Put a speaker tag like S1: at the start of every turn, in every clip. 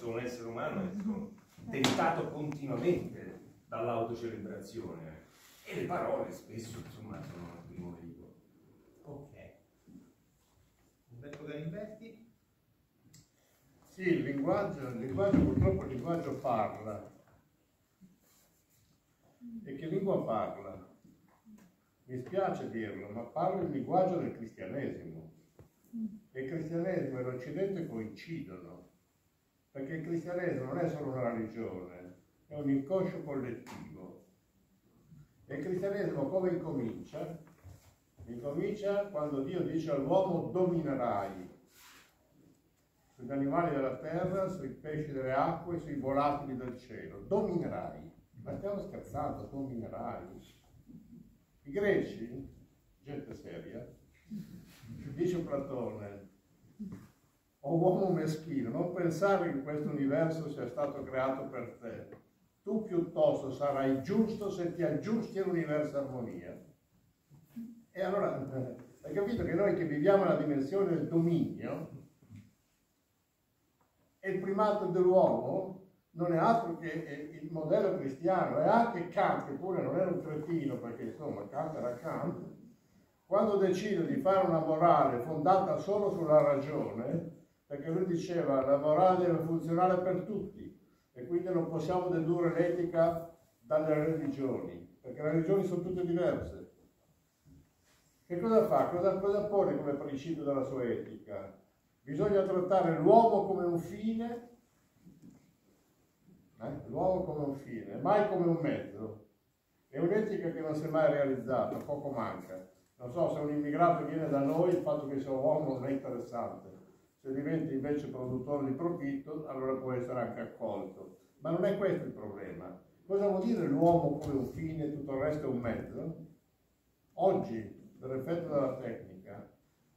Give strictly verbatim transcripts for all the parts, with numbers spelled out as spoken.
S1: sono un essere umano e sono tentato continuamente dall'autocelebrazione. E le parole spesso, insomma, sono il primo veicolo.
S2: Ok. Umberto Galimberti?
S3: Sì, il linguaggio, il linguaggio purtroppo il linguaggio parla. E che lingua parla? Mi spiace dirlo, ma parla il linguaggio del cristianesimo. E il cristianesimo e l'Occidente coincidono, perché il cristianesimo non è solo una religione, è un inconscio collettivo. E il cristianesimo come incomincia? Incomincia quando Dio dice all'uomo dominerai sugli animali della terra, sui pesci delle acque, sui volatili del cielo. Dominerai. Ma stiamo scherzando, dominerai. I greci, gente seria, dice Platone, o uomo meschino, non pensare che questo universo sia stato creato per te. Tu piuttosto sarai giusto se ti aggiusti all'universo armonia. E allora, hai capito che noi che viviamo nella dimensione del dominio, e il primato dell'uomo non è altro che il modello cristiano, e anche Kant, che pure non era un cretino, perché insomma Kant era Kant, quando decide di fare una morale fondata solo sulla ragione, perché lui diceva la morale deve funzionare per tutti, e quindi non possiamo dedurre l'etica dalle religioni, perché le religioni sono tutte diverse. Che cosa fa? Cosa, cosa pone come principio della sua etica? Bisogna trattare l'uomo come un fine, eh? l'uomo come un fine, mai come un mezzo. È un'etica che non si è mai realizzata, poco manca. Non so, se un immigrato viene da noi, il fatto che sia uomo non è interessante. Se diventi invece produttore di profitto, allora può essere anche accolto. Ma non è questo il problema. Cosa vuol dire l'uomo come un fine e tutto il resto è un mezzo? Oggi, per effetto della tecnica,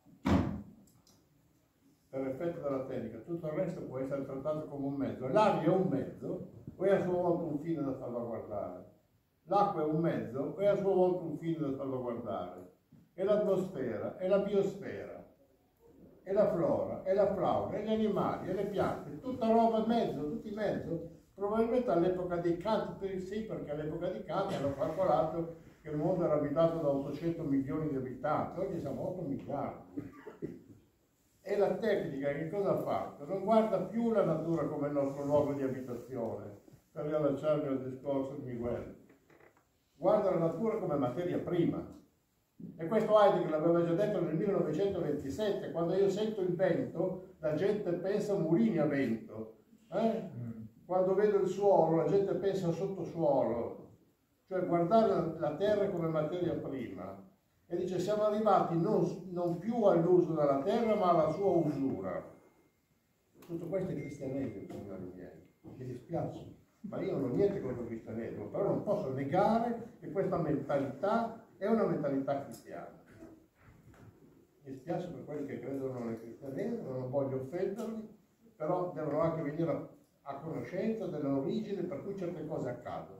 S3: per effetto della tecnica, tutto il resto può essere trattato come un mezzo. L'aria è un mezzo, o è a sua volta un fine da salvaguardare. L'acqua è un mezzo, o è a sua volta un fine da salvaguardare. E l'atmosfera, e la biosfera, e la flora, e la fauna, e gli animali, e le piante, tutta roba mezzo, tutti mezzo. Probabilmente all'epoca di Kant sì, perché all'epoca di Kant hanno calcolato che il mondo era abitato da ottocento milioni di abitanti, oggi siamo otto miliardi. E la tecnica che cosa ha fatto? Non guarda più la natura come il nostro luogo di abitazione, per riallacciarmi al discorso di Miguel. Guarda la natura come materia prima. E questo Heidegger l'aveva già detto nel millenovecentoventisette, quando io sento il vento, la gente pensa a mulini a vento. Eh? Quando vedo il suolo, la gente pensa a sottosuolo. Cioè guardare la terra come materia prima. E dice, siamo arrivati non, non più all'uso della terra, ma alla sua usura. Tutto questo è cristianesimo, signori miei. Mi dispiace, ma io non ho niente contro il cristianesimo, però non posso negare che questa mentalità è una mentalità cristiana. Mi dispiace per quelli che credono nel cristianesimo, non voglio offenderli, però devono anche venire a, a conoscenza dell'origine per cui certe cose accadono.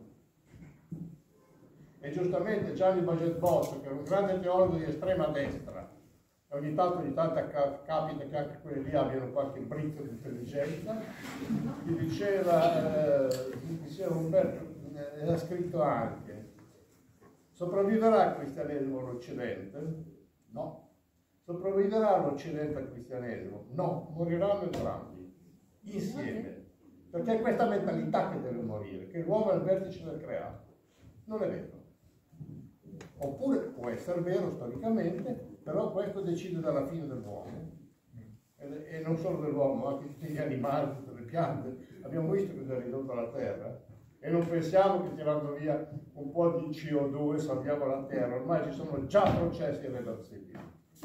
S3: E giustamente Gianni Baget Bozzo, che è un grande teologo di estrema destra, e ogni tanto, ogni tanto capita che anche quelli lì abbiano qualche bricco di intelligenza, gli diceva, eh, gli diceva Umberto, eh, era scritto anche, sopravviverà il cristianesimo all'Occidente? No. Sopravviverà l'Occidente al cristianesimo? No, moriranno entrambi, insieme. Perché è questa mentalità che deve morire, che l'uomo è il vertice del creato. Non è vero. Oppure può essere vero storicamente, però questo decide dalla fine dell'uomo. E non solo dell'uomo, ma anche di tutti gli animali, tutte le piante. Abbiamo visto cosa è ridotto la terra. E non pensiamo che tirando via un po' di C O due salviamo la terra, ormai ci sono già processi irreversibili.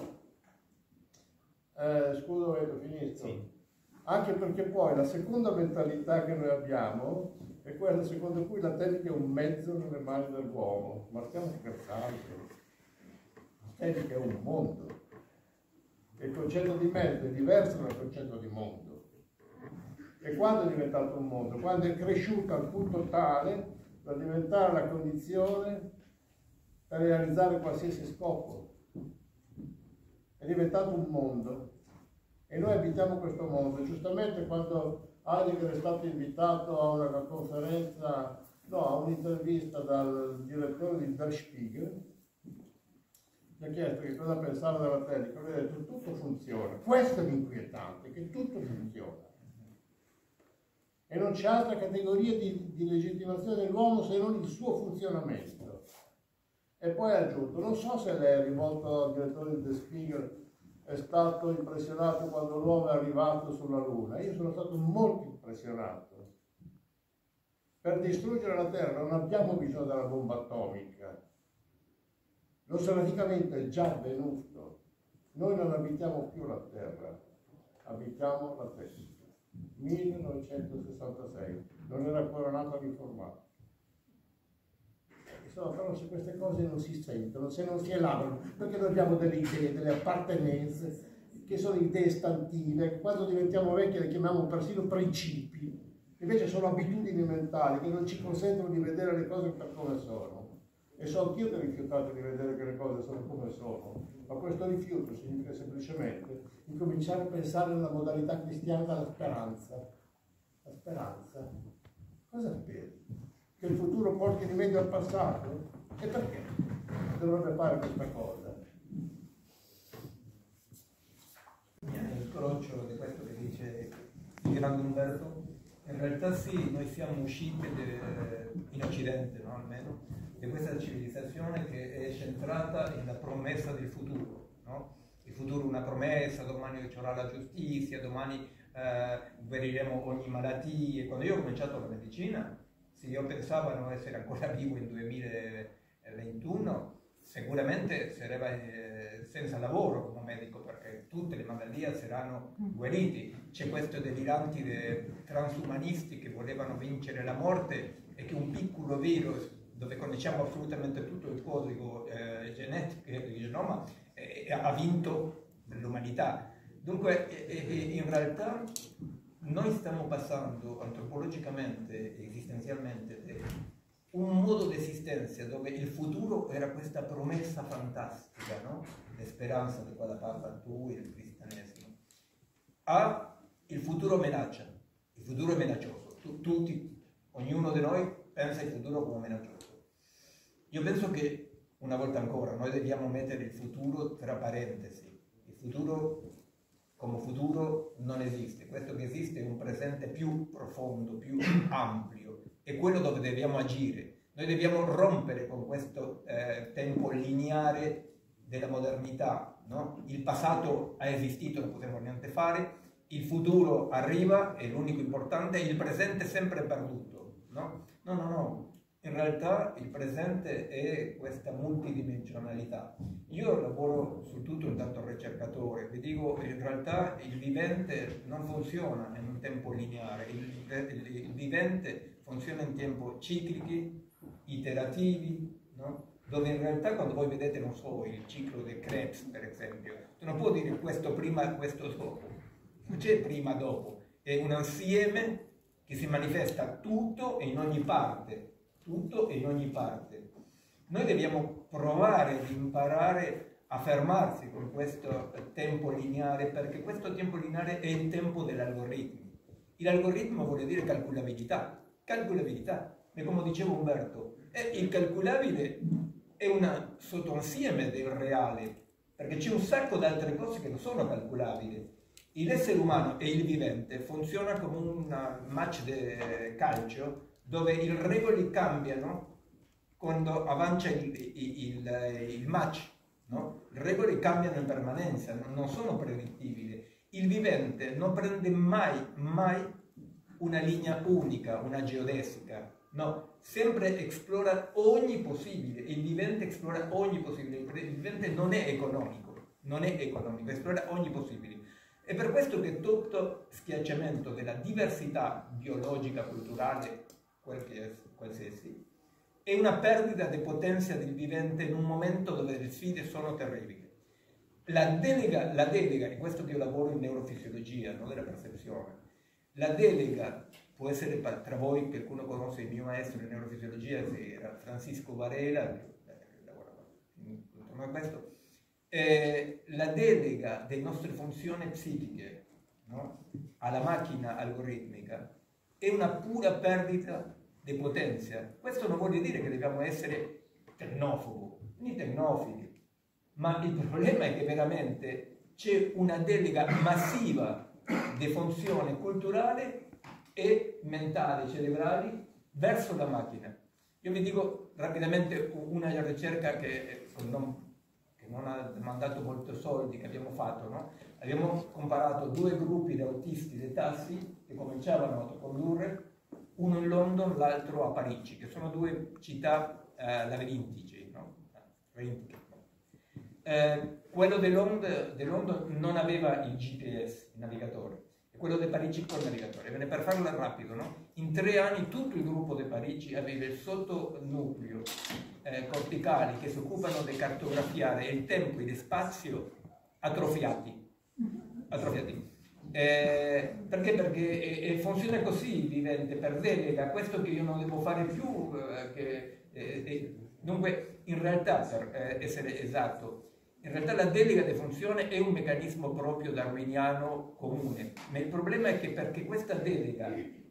S3: Eh, scusa, avete finito? Sì. Anche perché poi la seconda mentalità che noi abbiamo è quella secondo cui la tecnica è un mezzo nelle mani dell'uomo. Ma stiamo scherzando. La tecnica è un mondo. E il concetto di mezzo è diverso dal concetto di mondo. E quando è diventato un mondo? Quando è cresciuto al punto tale da diventare la condizione per realizzare qualsiasi scopo. È diventato un mondo. E noi abitiamo questo mondo. Giustamente quando Heidegger è stato invitato a una conferenza, no, a un'intervista dal direttore di Der Spiegel, gli ha chiesto che cosa pensava della tecnica, lui ha detto tutto funziona. Questo è l'inquietante, che tutto funziona. E non c'è altra categoria di, di legittimazione dell'uomo se non il suo funzionamento. E poi ha aggiunto, non so se lei, rivolto al direttore di Der Spiegel, è stato impressionato quando l'uomo è arrivato sulla Luna. Io sono stato molto impressionato. Per distruggere la Terra non abbiamo bisogno della bomba atomica. Lo sradicamento è già avvenuto. Noi non abitiamo più la Terra, abitiamo la Terra. millenovecentosessantasei, non era ancora nato l'informatica. Insomma, però se queste cose non si sentono, se non si elaborano, perché noi abbiamo delle idee, delle appartenenze, che sono idee istantive, quando diventiamo vecchi le chiamiamo persino principi, invece sono abitudini mentali che non ci consentono di vedere le cose per come sono. E so anch'io che ho rifiutato di vedere che le cose sono come sono, ma questo rifiuto significa semplicemente incominciare a pensare nella modalità cristiana della speranza. La speranza? Cosa speri? Che il futuro porti rimedio al passato? E perché dovrebbe fare questa cosa?
S2: Mi incrocio di questo che dice il grande Umberto. In realtà sì, noi siamo usciti in Occidente, no, almeno, di questa civilizzazione che è centrata nella promessa del futuro, no? Il futuro è una promessa, domani ci sarà la giustizia, domani eh, guariremo ogni malattia. Quando io ho cominciato la medicina, se io pensavo a non essere ancora vivo in duemilaventuno, sicuramente sarebbe eh, senza lavoro come medico, perché tutte le malattie saranno guarite. C'è questo deliranti transumanisti che volevano vincere la morte e che un piccolo virus, dove conosciamo assolutamente tutto il codice eh, genetico, il genoma, eh, ha vinto l'umanità. Dunque, eh, eh, in realtà, noi stiamo passando antropologicamente, esistenzialmente, un modo di esistenza dove il futuro era questa promessa fantastica, no? La speranza di quella parla tu, il cristianesimo, a il futuro minaccia, il futuro è minaccioso. Tu, tutti, ognuno di noi pensa il futuro come minaccioso. Io penso che, una volta ancora, noi dobbiamo mettere il futuro tra parentesi. Il futuro come futuro non esiste. Questo che esiste è un presente più profondo, più ampio. È quello dove dobbiamo agire. Noi dobbiamo rompere con questo eh, tempo lineare della modernità, no? Il passato ha esistito, non possiamo niente fare, il futuro arriva, è l'unico importante, il presente è sempre perduto, no? No, no, no. In realtà il presente è questa multidimensionalità. Io lavoro su tutto intanto ricercatore, vi dico in realtà il vivente non funziona in un tempo lineare, il, il, il vivente funziona in tempo ciclici, iterativi, no? Dove in realtà quando voi vedete, non so, il ciclo del Krebs per esempio, tu non puoi dire questo prima e questo dopo, non c'è prima e dopo, è un insieme che si manifesta tutto e in ogni parte. Tutto e in ogni parte. Noi dobbiamo provare ad imparare a fermarsi con questo tempo lineare, perché questo tempo lineare è il tempo dell'algoritmo. L'algoritmo vuole dire calcolabilità. Calcolabilità. E come diceva Umberto, il calcolabile è un sottoinsieme del reale, perché c'è un sacco di altre cose che non sono calcolabili. L'essere umano e il vivente funziona come un match di calcio, dove i regole cambiano quando avanza il, il, il, il match, no? Le regole cambiano in permanenza, non sono predittibili. Il vivente non prende mai, mai una linea unica, una geodesica, no, sempre esplora ogni possibile, il vivente esplora ogni possibile, il vivente non è economico, non è economico, esplora ogni possibile. È per questo che tutto schiacciamento della diversità biologica, culturale, quel che è, qualsiasi, è una perdita di potenza del vivente in un momento dove le sfide sono terribili. La delega, la delega, e questo che io lavoro in neurofisiologia, no, della percezione, la delega può essere tra voi, qualcuno conosce il mio maestro in neurofisiologia, era Francisco Varela, che lavorava intorno a questo, eh, la delega delle nostre funzioni psichiche no? alla macchina algoritmica è una pura perdita di potenza. Questo non vuol dire che dobbiamo essere tecnofobi, né tecnofili, ma il problema è che veramente c'è una delega massiva di funzioni culturali e mentali, cerebrali, verso la macchina. Io vi dico rapidamente una ricerca che non, che non ha demandato molto soldi, che abbiamo fatto, no? Abbiamo comparato due gruppi di autisti di tassi che cominciavano a autocondurre, uno in London, l'altro a Parigi, che sono due città eh, labirintiche, no? Eh, quello di Londra, Londra non aveva il G P S, il navigatore, e quello di Parigi col navigatore. Bene, per farlo rapido, no? In tre anni tutto il gruppo di Parigi aveva il sottonucleo eh, corticali che si occupano di cartografiare il tempo e lo spazio atrofiati. atrofiati. Eh, perché? Perché e, e funziona così, vivente, per delega, questo che io non devo fare più, eh, che, eh, eh, dunque in realtà, per eh, essere esatto, in realtà la delega di funzione è un meccanismo proprio darwiniano comune, ma il problema è che perché questa delega,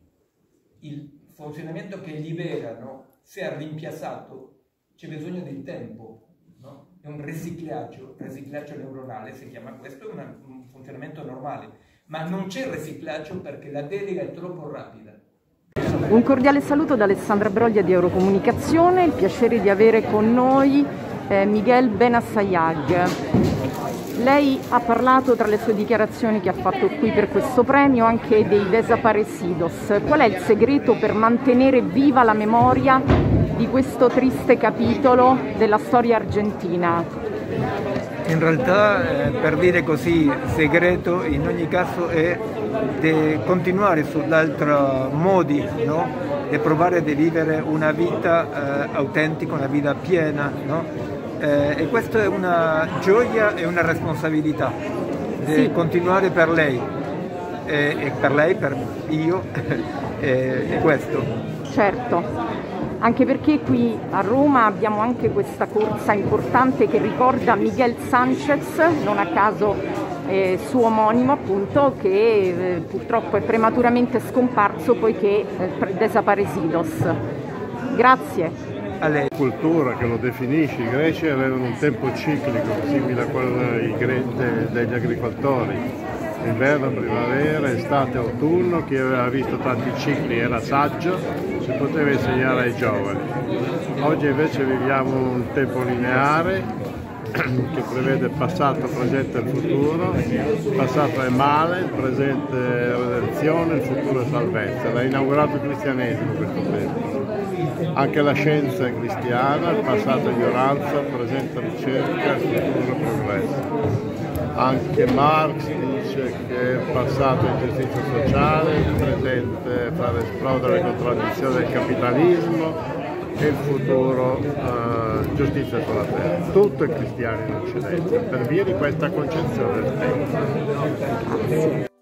S2: il funzionamento che libera, no, sia rimpiazzato, c'è bisogno del tempo, no? È un riciclaggio, riciclaggio neuronale si chiama questo, è una, un funzionamento normale, ma non c'è riciclaggio perché la delega è troppo rapida.
S4: Un cordiale saluto da Alessandra Broglia di Eurocomunicazione, il piacere di avere con noi eh, Miguel Benassayag. Lei ha parlato tra le sue dichiarazioni che ha fatto qui per questo premio anche dei desaparecidos. Qual è il segreto per mantenere viva la memoria di questo triste capitolo della storia argentina?
S2: In realtà, eh, per dire così, il segreto in ogni caso è di continuare sull'altro modi, no? Di provare a vivere una vita eh, autentica, una vita piena, no? Eh, e questa è una gioia e una responsabilità di sì. continuare per lei, e, e per lei, per io, e, e questo.
S4: Certo, anche perché qui a Roma abbiamo anche questa corsa importante che ricorda Miguel Sanchez, non a caso eh, suo omonimo appunto, che eh, purtroppo è prematuramente scomparso poiché eh, desaparecidos. Grazie.
S3: La cultura che lo definisce, i greci avevano un tempo ciclico simile a quello dei, degli agricoltori, inverno, primavera, estate, autunno. Chi aveva visto tanti cicli era saggio, si poteva insegnare ai giovani. Oggi invece viviamo un tempo lineare che prevede passato, presente e futuro. Il passato è male, il presente è redenzione, il futuro è salvezza. L'ha inaugurato il cristianesimo questo tempo. Anche la scienza è cristiana, il passato è ignoranza, il presente è ricerca, il futuro è progresso. Anche Marx dice che il passato è giustizia sociale, il presente è far esplodere le contraddizioni del capitalismo e il futuro eh, giustizia sulla terra. Tutto è cristiano in Occidente, per via di questa concezione del tempo.